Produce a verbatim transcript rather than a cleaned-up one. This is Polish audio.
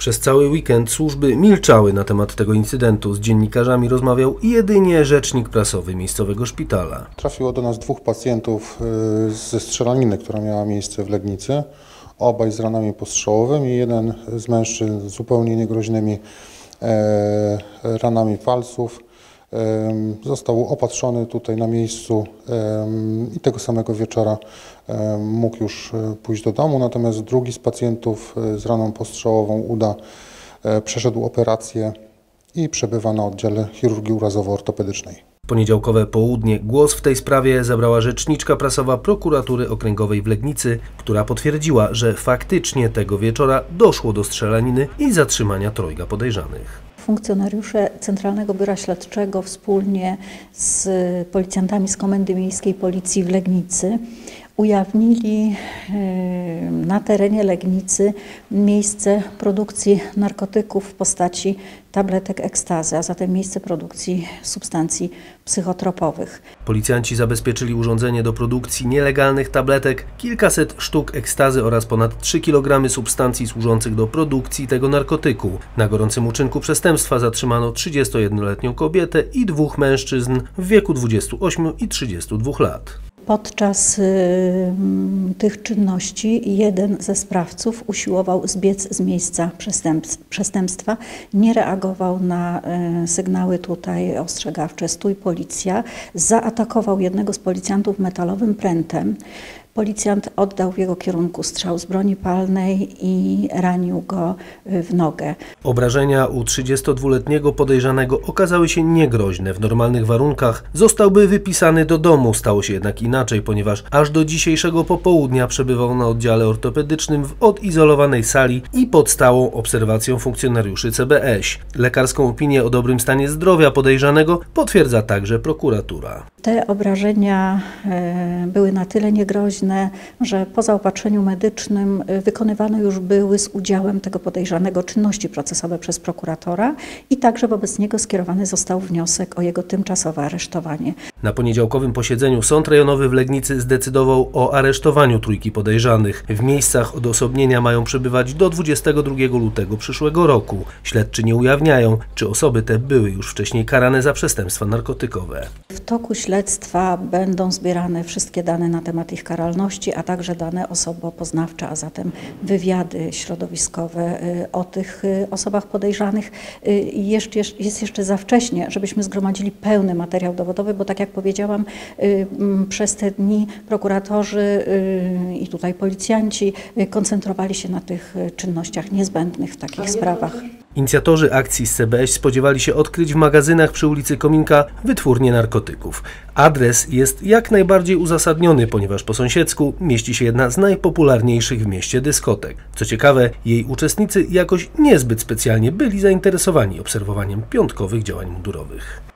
Przez cały weekend służby milczały na temat tego incydentu. Z dziennikarzami rozmawiał jedynie rzecznik prasowy miejscowego szpitala. Trafiło do nas dwóch pacjentów ze strzelaniny, która miała miejsce w Legnicy. Obaj z ranami postrzałowymi. Jeden z mężczyzn z zupełnie niegroźnymi ranami palców. Został opatrzony tutaj na miejscu i tego samego wieczora mógł już pójść do domu, natomiast drugi z pacjentów z raną postrzałową uda przeszedł operację i przebywa na oddziale chirurgii urazowo-ortopedycznej. Poniedziałkowe południe głos w tej sprawie zabrała rzeczniczka prasowa Prokuratury Okręgowej w Legnicy, która potwierdziła, że faktycznie tego wieczora doszło do strzelaniny i zatrzymania trojga podejrzanych. Funkcjonariusze Centralnego Biura Śledczego wspólnie z policjantami z Komendy Miejskiej Policji w Legnicy ujawnili na terenie Legnicy miejsce produkcji narkotyków w postaci tabletek ekstazy, a zatem miejsce produkcji substancji psychotropowych. Policjanci zabezpieczyli urządzenie do produkcji nielegalnych tabletek, kilkaset sztuk ekstazy oraz ponad trzy kilogramy substancji służących do produkcji tego narkotyku. Na gorącym uczynku przestępstwa zatrzymano trzydziestojednoletnią kobietę i dwóch mężczyzn w wieku dwudziestu ośmiu i trzydziestu dwóch lat. Podczas y, tych czynności jeden ze sprawców usiłował zbiec z miejsca przestępstwa, nie reagował na y, sygnały tutaj ostrzegawcze stój policja, zaatakował jednego z policjantów metalowym prętem. Policjant oddał w jego kierunku strzał z broni palnej i ranił go w nogę. Obrażenia u trzydziestodwuletniego podejrzanego okazały się niegroźne. W normalnych warunkach zostałby wypisany do domu. Stało się jednak inaczej, ponieważ aż do dzisiejszego popołudnia przebywał na oddziale ortopedycznym w odizolowanej sali i pod stałą obserwacją funkcjonariuszy C B Ś. Lekarską opinię o dobrym stanie zdrowia podejrzanego potwierdza także prokuratura. Te obrażenia były na tyle niegroźne, że po zaopatrzeniu medycznym wykonywane już były z udziałem tego podejrzanego czynności procesowe przez prokuratora i także wobec niego skierowany został wniosek o jego tymczasowe aresztowanie. Na poniedziałkowym posiedzeniu Sąd Rejonowy w Legnicy zdecydował o aresztowaniu trójki podejrzanych. W miejscach odosobnienia mają przebywać do dwudziestego drugiego lutego przyszłego roku. Śledczy nie ujawniają, czy osoby te były już wcześniej karane za przestępstwa narkotykowe. W toku śledztwa będą zbierane wszystkie dane na temat ich karalności, a także dane osobopoznawcze, a zatem wywiady środowiskowe o tych osobach podejrzanych. Jeszcze, jest jeszcze za wcześnie, żebyśmy zgromadzili pełny materiał dowodowy, bo tak jak powiedziałam, przez te dni prokuratorzy i tutaj policjanci koncentrowali się na tych czynnościach niezbędnych w takich sprawach. Inicjatorzy akcji z C B Ś spodziewali się odkryć w magazynach przy ulicy Kominka wytwórnię narkotyków. Adres jest jak najbardziej uzasadniony, ponieważ po sąsiedzku mieści się jedna z najpopularniejszych w mieście dyskotek. Co ciekawe, jej uczestnicy jakoś niezbyt specjalnie byli zainteresowani obserwowaniem piątkowych działań mundurowych.